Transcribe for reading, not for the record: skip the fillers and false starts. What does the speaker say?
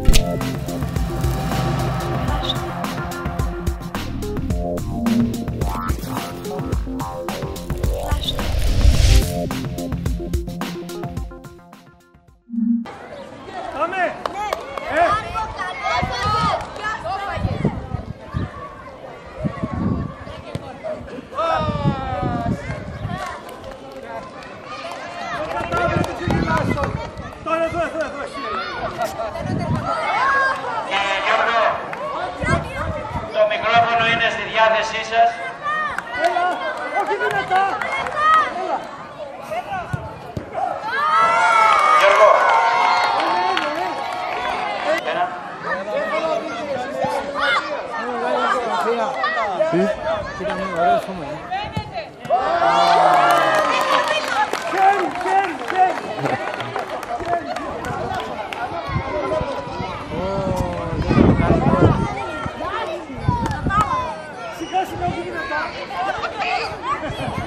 Το μικρόφωνο είναι στη διάθεσή σας. Έλα, όχι δυνατά. Έλα. Γιώργο. Ένα. Ήταν ωραίο σώμα. Χέρι, χέρι, χέρι. Σιγά σιγά όχι δυνατά.